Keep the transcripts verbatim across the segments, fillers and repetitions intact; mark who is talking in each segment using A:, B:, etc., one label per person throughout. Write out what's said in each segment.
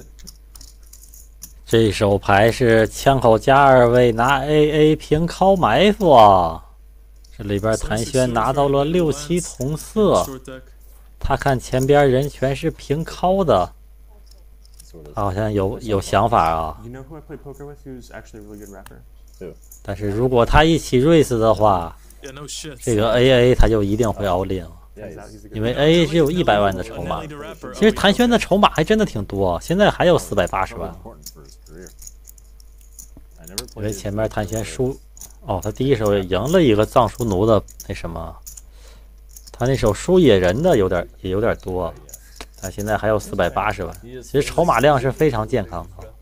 A: 这手牌是枪口加二位拿 A A 平靠埋伏啊！这里边谭轩拿到了六七同色，他看前边人全是平靠的，他好像有有想法啊。但是如果他一起 raise 的话，这个 A A 他就一定会 all in 了。因为 A A 只有一百万的筹码，其实谭轩的筹码还真的挺多，现在还有四百八十万。因为前面谭轩输，哦，他第一手也赢了一个藏书奴的那什么，他那手输野人的有点也有点多，但现在还有四百八十万，其实筹码量是非常健康的。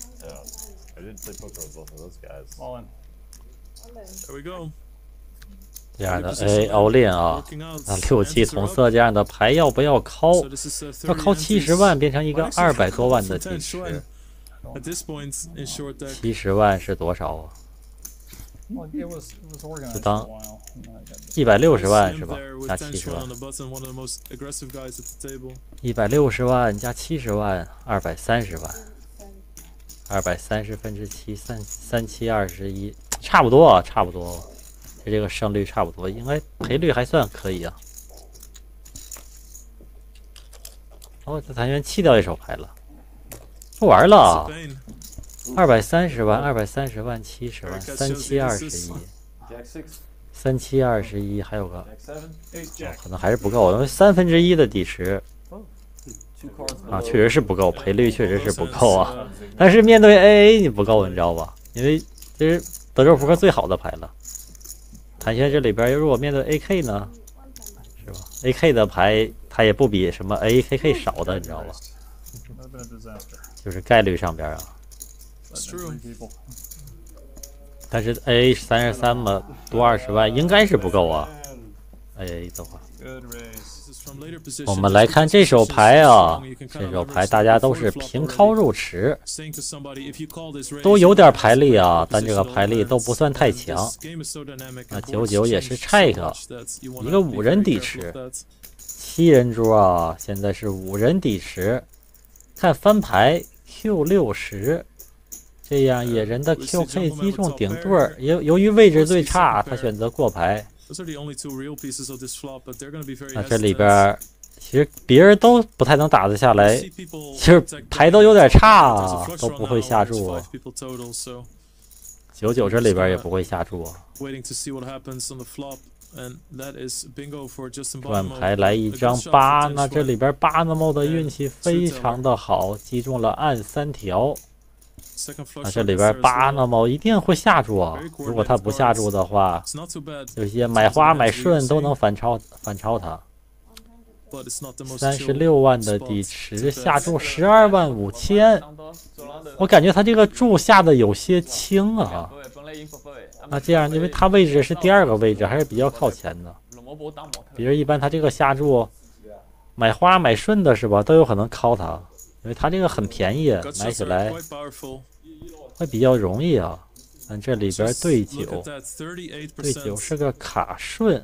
A: 这样的 A all in 啊，那六七同色这样的牌要不要敲？要敲七十万变成一个二百多万的底池，七十万是多少啊？就当一百六十万是吧？加七十万，一百六十万加七十万，二百三十万，二百三十分之七，三三七二十一，差不多，差不多。这个胜率差不多，应该赔率还算可以啊。哦，这谭轩弃掉一手牌了，不玩了。二百三十万，二百三十万，七十万，三七二十一，三七二十一，还有个，哦，可能还是不够，因为三分之一的底池啊，确实是不够，赔率确实是不够啊。但是面对 A A 你不够，你知道吧？因为这是德州扑克最好的牌了。谭轩这里边如果面对 A K 呢，是吧 ？A K 的牌它也不比什么 A K K 少的，你知道吧？就是概率上边啊。但是 A A 三十三嘛，多二十万应该是不够啊。A A 的话，我们来看这手牌啊，这手牌大家都是平靠入池，都有点牌力啊，但这个牌力都不算太强。那九九也是 check， 一个五人底池，七人桌啊，现在是五人底池。看翻牌 Q 六十，这样野人的 Q K 击中顶对儿，由由于位置最差，他选择过牌。那这里边其实别人都不太能打得下来，其实牌都有点差啊，都不会下注。九九这里边也不会下注啊。转牌来一张八，那这里边巴纳莫的运气非常的好，击中了暗三条。那这里边巴纳莫一定会下注啊！如果他不下注的话，有些买花买顺都能反超反超他。三十六万的底池下注十二万五千，我感觉他这个注下的有些轻啊。那这样，因为他位置是第二个位置，还是比较靠前的。比如一般他这个下注买花买顺的是吧，都有可能靠他。因为它这个很便宜，买起来会比较容易啊。但这里边对九，对九是个卡顺。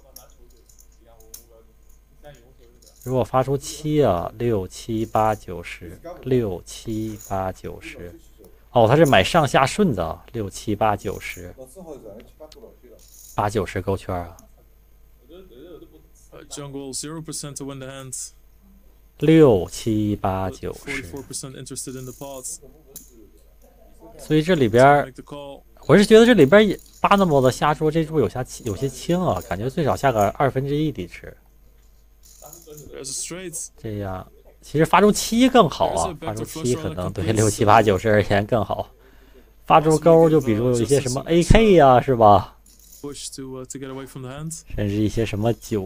A: 如果发出七啊，六七八九十，六七八九十。哦，他是买上下顺的，六七八九十，八九十勾圈啊。六七八九十，所以这里边，我是觉得这里边巴纳莫的下注这注有下有些轻啊，感觉最少下个二分之一底池。这样，其实发出七更好啊，发出七可能对六七八九十而言更好。发出勾就比如有一些什么 A K 呀、啊，是吧？甚至一些什么九。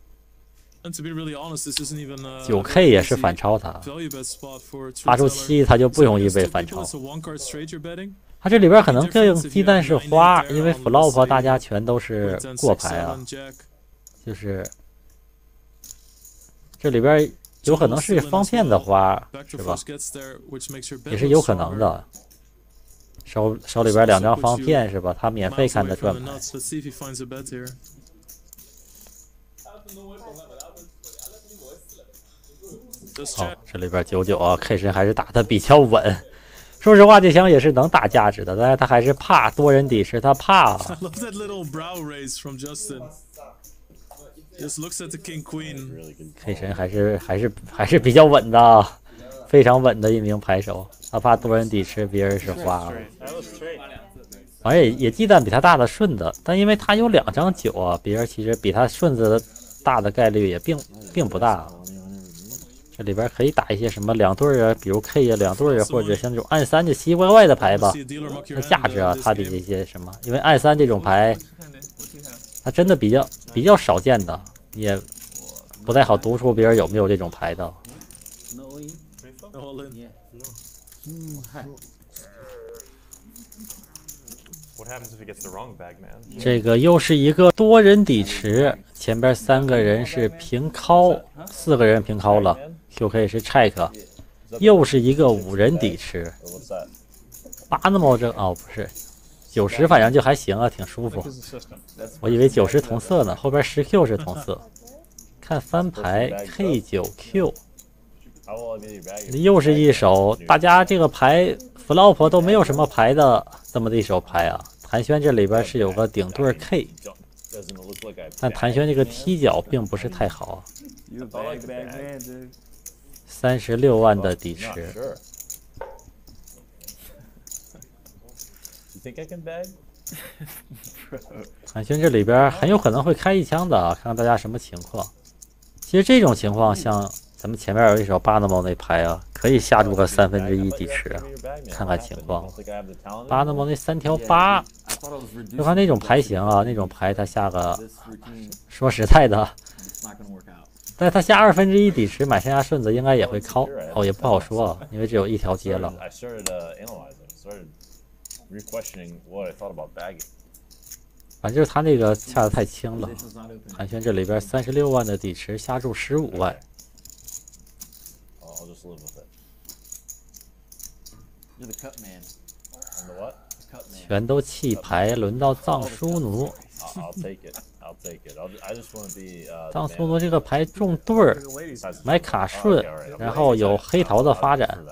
A: 九 K 也是反超他，发出七他就不容易被反超。他这里边可能更鸡蛋是花，因为 flop 大家全都是过牌啊，就是这里边有可能是方片的花，是吧？也是有可能的。手手里边两张方片是吧？他免费看的转牌。 哦，这里边九九啊 ，K 神还是打的比较稳。说实话，这枪也是能打价值的，但是他还是怕多人抵持，他怕。K 神还是还是还是比较稳的，非常稳的一名牌手。他怕多人抵持，别人是花了。反正也也忌惮比他大的顺子，但因为他有两张九啊，别人其实比他顺子的大的概率也并并不大。这里边可以打一些什么两对啊，比如 K 呀两对啊，或者像这种暗三这奇奇怪怪的牌吧。那价值啊，它的这些什么，因为暗三这种牌，它真的比较比较少见的，也不太好读出别人有没有这种牌的。这个又是一个多人抵持，前边三个人是平靠，四个人平靠了 ，Q K 是 check， 又是一个五人抵持。八那么这哦不是，九十反正就还行啊，挺舒服。我以为九十同色呢，后边十 Q 是同色。看翻牌 K 九 Q， 又是一手，大家这个牌 flop 都没有什么牌的这么的一手牌啊。谭轩这里边是有个顶对 K， 但谭轩这个踢脚并不是太好。三十六万的抵持。谭轩这里边很有可能会开一枪的啊，看看大家什么情况。其实这种情况，像咱们前面有一手巴纳猫那牌啊，可以下注个三分之一抵持，看看情况。巴纳猫那三条八，就看那种牌型啊，那种牌他下个，说实在的，但他下二分之一抵持买剩下顺子应该也会靠哦，也不好说啊，因为只有一条街了。反正就是他那个下的太轻了。韩轩这里边三十六万的抵持，下注十五万。全都弃牌，轮到藏书奴。藏书奴这个牌中对儿，买卡顺，然后有黑桃的发展。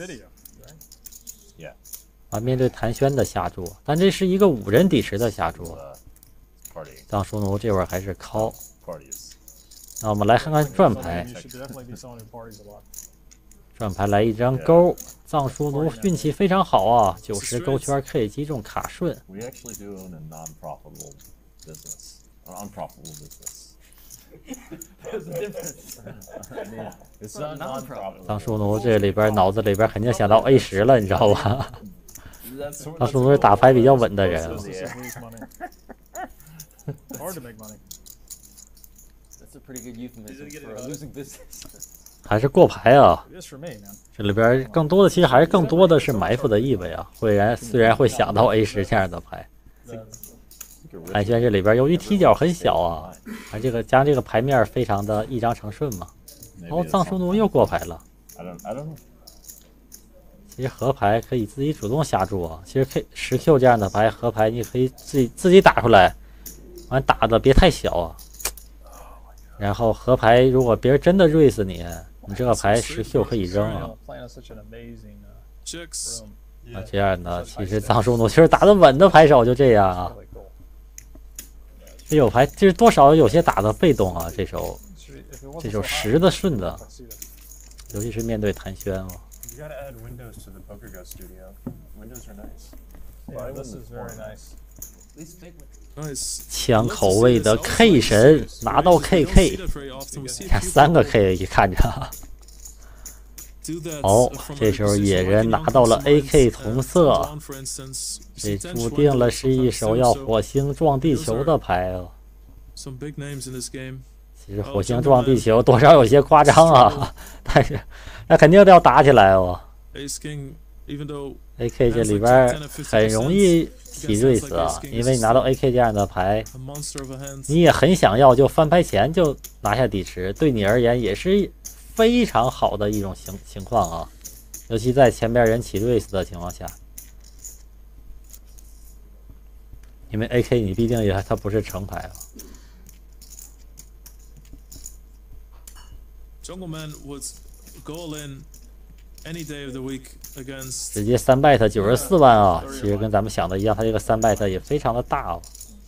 A: 啊，面对谭轩的下注，但这是一个五人抵持的下注。藏书奴这会儿还是 call。那我们来看看转牌。转牌来一张勾，藏书奴运气非常好啊，九十勾圈 K 击中卡顺。藏书奴这里边脑子里边肯定想到 A 十了，你知道吧？藏书奴是打牌比较稳的人。还是过牌啊！这里边更多的其实还是更多的是埋伏的意味啊。会然虽然会想到 A 十这样的牌，谭轩这里边由于踢脚很小啊，而这个加上这个牌面非常的一张成顺嘛。然后藏书奴又过牌了。其实合牌可以自己主动下注啊。其实 K 十 Q 这样的牌合牌你可以自己自己打出来，完打的别太小啊。然后合牌如果别人真的 raise 你，你这个牌十 Q 可以扔啊。那这样呢，其实藏书奴其实打得稳的牌手就这样啊。这有牌其实多少有些打的被动啊，这手这手十的顺子，尤其是面对谭轩哦。枪口味的 K 神拿到 K K， 看三个 K 一看着。哦，这时候野人拿到了 A K 同色，这注定了是一手要火星撞地球的牌哦。其实火星撞地球多少有些夸张啊，但是那肯定都要打起来哦。A K 这里边很容易起锐死啊，因为你拿到 A K 这样的牌，你也很想要就翻牌前就拿下底池，对你而言也是非常好的一种情情况啊，尤其在前边人起锐死的情况下，因为 A K 你毕竟也它不是成牌啊。 直接三 bet 九十四万啊！其实跟咱们想的一样，他这个三 bet 也非常的大哦。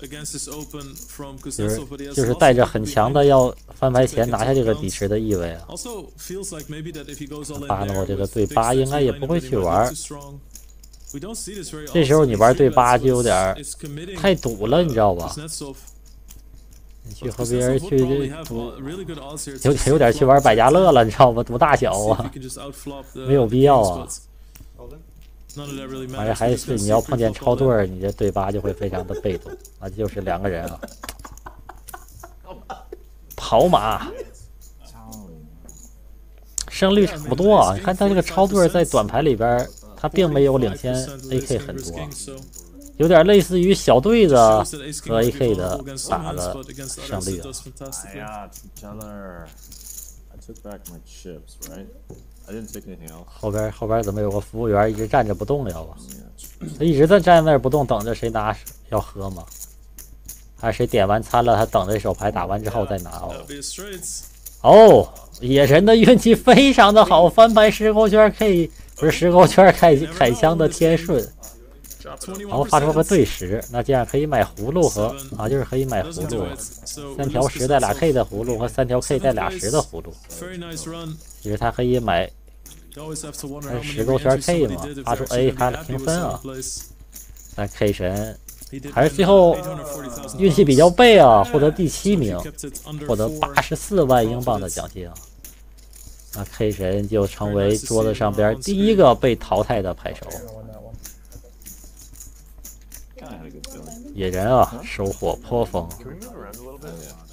A: 就是就是带着很强的要翻牌前拿下这个底池的意味啊。八那么这个对八应该也不会去玩。这时候你玩对八就有点太赌了，你知道吧？你去和别人去赌，有点有点去玩百家乐了，你知道吗？赌大小啊，没有必要啊。而且还是你要碰见超对儿，你这对八就会非常的被动啊，就是两个人啊，跑马，胜率差不多啊。你看他这个超对儿在短牌里边，他并没有领先 A K 很多，有点类似于小对子和 A K 的打的胜率啊。后边后边怎么有个服务员一直站着不动了？要吧？他一直在站那儿不动，等着谁拿要喝吗？还是谁点完餐了，他等这手牌打完之后再拿哦？哦，野人的运气非常的好，翻牌十勾圈 K 不是十勾圈开开枪的天顺，然后发出个对十，那这样可以买葫芦和啊，就是可以买葫芦，三条十带俩 K 的葫芦和三条 K 带俩十的葫芦。其实他可以买十勾圈 K 嘛，发出 A 他评分啊。但 K 神还是最后运气比较背啊，获得第七名，获得八十四万英镑的奖金啊。那 K 神就成为桌子上边第一个被淘汰的牌手。野人啊，收获颇丰。